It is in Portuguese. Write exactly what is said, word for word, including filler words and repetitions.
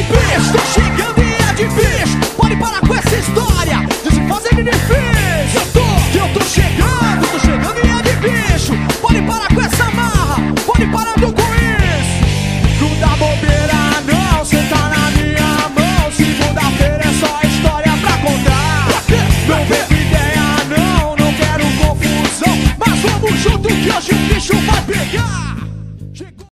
bicho, tô chegando e é de bicho. Pode parar com essa história de se fazer de difícil. Eu tô, eu tô chegando, tô chegando e é de bicho. Pode parar com essa marra, pode parando com isso. Não dá bobeira não, cê tá na minha mão. Segunda-feira é só história pra contar. Não vem com ideia não, não quero confusão. Mas vamos junto que hoje o bicho vai pegar.